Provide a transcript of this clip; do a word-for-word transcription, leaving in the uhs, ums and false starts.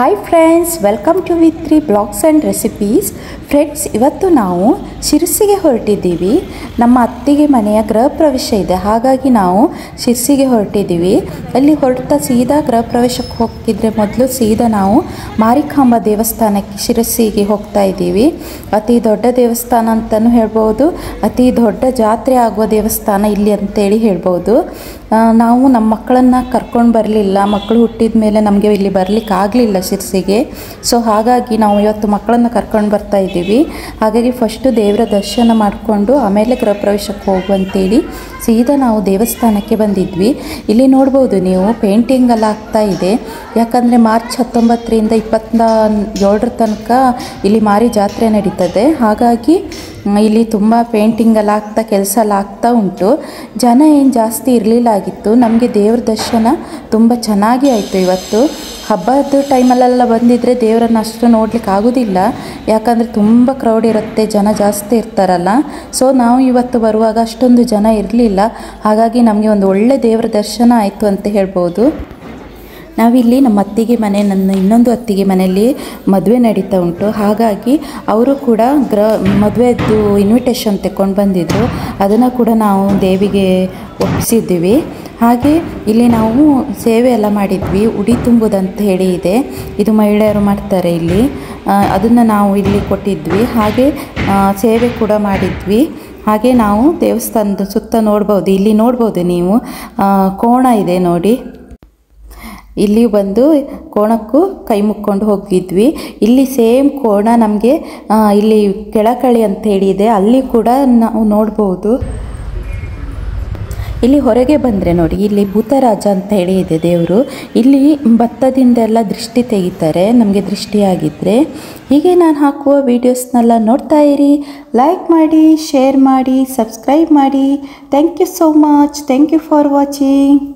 Hi friends, welcome to Vithri blogs and recipes. Friends, ಇವತ್ತು ನಾವು ಶಿರಸಿಗೆ ಹೊರಟಿದ್ದೀವಿ. ನಮ್ಮ ಅತ್ತಿಗೆ ಮನೆಯ ಗೃಹ ಪ್ರವೇಶ ಇದೆ, ಹಾಗಾಗಿ ನಾವು ಶಿರಸಿಗೆ ಹೊರಟಿದ್ದೀವಿ. ಅಲ್ಲಿ ಹೊರಡ್ತಾ ಸೀದಾ ಗೃಹ ಪ್ರವೇಶಕ್ಕೆ ಹೋಗ್ತಿದ್ರೆ ಮೊದಲು ಸೀದಾ ನಾವು ಮಾರಿಕಾಂಬಾ ದೇವಸ್ಥಾನಕ್ಕೆ ಶಿರಸಿಗೆ ಹೋಗ್ತಾ ಇದ್ದೀವಿ. ಅತಿ ದೊಡ್ಡ ದೇವಸ್ಥಾನ ಅಂತಲೂ ಹೇಳ್ಬೋದು, ಅತಿ ದೊಡ್ಡ ಜಾತ್ರೆ ಆಗುವ ದೇವಸ್ಥಾನ ಇಲ್ಲಿ ಅಂತೇಳಿ ಹೇಳ್ಬೋದು. ನಾವು ನಮ್ಮ ಮಕ್ಕಳನ್ನು ಕರ್ಕೊಂಡು ಬರಲಿಲ್ಲ, ಮಕ್ಕಳು ಹುಟ್ಟಿದ ಮೇಲೆ ನಮಗೆ ಇಲ್ಲಿ ಬರಲಿಕ್ಕೆ ಆಗಲಿಲ್ಲ ಶಿರಸಿಗೆ. ಸೊ ಹಾಗಾಗಿ ನಾವು ಇವತ್ತು ಮಕ್ಕಳನ್ನು ಕರ್ಕೊಂಡು ಬರ್ತಾ ಇದ್ದೀವಿ. ಹಾಗಾಗಿ ಫಸ್ಟು ದೇವರ ದರ್ಶನ ಮಾಡಿಕೊಂಡು ಆಮೇಲೆ ಗೃಹ ಪ್ರವೇಶಕ್ಕೆ ಹೋಗುವಂತೇಳಿ ಸೀದಾ ನಾವು ದೇವಸ್ಥಾನಕ್ಕೆ ಬಂದಿದ್ವಿ. ಇಲ್ಲಿ ನೋಡ್ಬೋದು ನೀವು, ಪೇಂಟಿಂಗ್ ಎಲ್ಲ ಆಗ್ತಾ ಇದೆ. ಯಾಕಂದರೆ ಮಾರ್ಚ್ ಹತ್ತೊಂಬತ್ತರಿಂದ ಇಪ್ಪತ್ತ ಏಳರ ತನಕ ಇಲ್ಲಿ ಮಾರಿ ಜಾತ್ರೆ ನಡೀತದೆ. ಹಾಗಾಗಿ ಇಲ್ಲಿ ತುಂಬ ಪೇಂಟಿಂಗ್ ಎಲ್ಲ ಆಗ್ತಾ ಕೆಲಸ ಎಲ್ಲ ಆಗ್ತಾ ಉಂಟು. ಜನ ಏನು ಜಾಸ್ತಿ ಇರಲಿಲ್ಲ ಆಗಿತ್ತು. ನಮಗೆ ದೇವ್ರ ದರ್ಶನ ತುಂಬ ಚೆನ್ನಾಗಿ ಆಯಿತು. ಇವತ್ತು ಹಬ್ಬದ ಟೈಮಲ್ಲೆಲ್ಲ ಬಂದಿದ್ದರೆ ದೇವರನ್ನು ಅಷ್ಟು ನೋಡ್ಲಿಕ್ಕೆ ಆಗೋದಿಲ್ಲ, ಯಾಕಂದರೆ ತುಂಬ ಕ್ರೌಡ್ ಇರುತ್ತೆ, ಜನ ಜಾಸ್ತಿ ಇರ್ತಾರಲ್ಲ. ಸೊ ನಾವು ಇವತ್ತು ಬರುವಾಗ ಅಷ್ಟೊಂದು ಜನ ಇರಲಿಲ್ಲ, ಹಾಗಾಗಿ ನಮಗೆ ಒಂದು ಒಳ್ಳೆ ದೇವರ ದರ್ಶನ ಆಯಿತು ಅಂತ ಹೇಳ್ಬೋದು. ನಾವಿಲ್ಲಿ ನಮ್ಮ ಅತ್ತಿಗೆ ಮನೆ, ನನ್ನ ಇನ್ನೊಂದು ಅತ್ತಿಗೆ ಮನೆಯಲ್ಲಿ ಮದುವೆ ನಡೀತಾ ಉಂಟು. ಹಾಗಾಗಿ ಅವರು ಕೂಡ ಗ್ರ ಮದುವೆದ್ದು ಇನ್ವಿಟೇಷನ್ ತೆಕ್ಕೊಂಡು ಬಂದಿದ್ದರು, ಅದನ್ನು ಕೂಡ ನಾವು ದೇವಿಗೆ ಒಪ್ಪಿಸಿದ್ದೀವಿ. ಹಾಗೆ ಇಲ್ಲಿ ನಾವು ಸೇವೆ ಎಲ್ಲ ಮಾಡಿದ್ವಿ. ಉಡಿ ತುಂಬುವುದಂತ ಹೇಳಿ ಇದೆ, ಇದು ಮಹಿಳೆಯರು ಮಾಡ್ತಾರೆ ಇಲ್ಲಿ, ಅದನ್ನು ನಾವು ಇಲ್ಲಿ ಕೊಟ್ಟಿದ್ವಿ. ಹಾಗೆ ಸೇವೆ ಕೂಡ ಮಾಡಿದ್ವಿ. ಹಾಗೆ ನಾವು ದೇವಸ್ಥಾನದ ಸುತ್ತ ನೋಡ್ಬೋದು, ಇಲ್ಲಿ ನೋಡ್ಬೋದು ನೀವು ಕೋಣ ಇದೆ ನೋಡಿ. ಇಲ್ಲಿ ಬಂದು ಕೋಣಕ್ಕೂ ಕೈ ಮುಕ್ಕೊಂಡು ಹೋಗಿದ್ವಿ. ಇಲ್ಲಿ ಸೇಮ್ ಕೋಣ ನಮಗೆ ಇಲ್ಲಿ ಕೆಳಕಳಿ ಅಂತ ಹೇಳಿದೆ, ಅಲ್ಲಿ ಕೂಡ ನಾವು ನೋಡ್ಬೋದು. ಇಲ್ಲಿ ಹೊರಗೆ ಬಂದರೆ ನೋಡಿ, ಇಲ್ಲಿ ಭೂತರಾಜ ಅಂತ ಹೇಳಿ ಇದೆ ದೇವರು. ಇಲ್ಲಿ ಭತ್ತದಿಂದೆಲ್ಲ ದೃಷ್ಟಿ ತೆಗಿತಾರೆ ನಮಗೆ ದೃಷ್ಟಿಯಾಗಿದ್ದರೆ. ಹೀಗೆ ನಾನು ಹಾಕುವ ವೀಡಿಯೋಸ್ನೆಲ್ಲ ನೋಡ್ತಾ ಇರಿ, ಲೈಕ್ ಮಾಡಿ, ಶೇರ್ ಮಾಡಿ, ಸಬ್ಸ್ಕ್ರೈಬ್ ಮಾಡಿ. Thank you so much. Thank you for watching.